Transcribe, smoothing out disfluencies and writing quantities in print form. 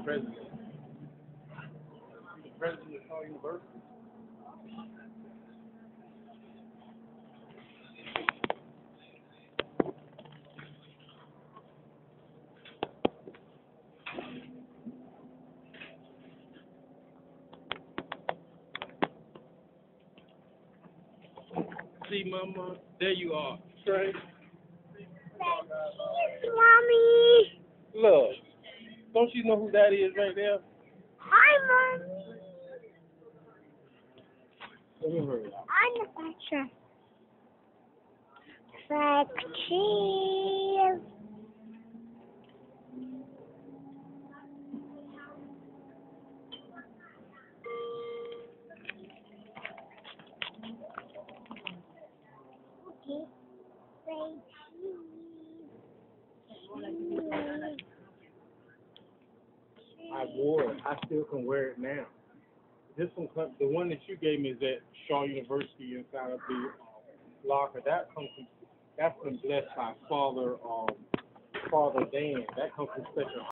president. The president of Shaw University. See, Mama, there you are, Trey. Mommy. Look, don't you know who that is right there? Hi, Mommy. Let me hurry up. I'm the picture. Like cheese. Okay. Like cheese. I wore it. I still can wear it now. This one, the one that you gave me is at Shaw University inside of the locker. That's been blessed by Father Dan. That comes from Special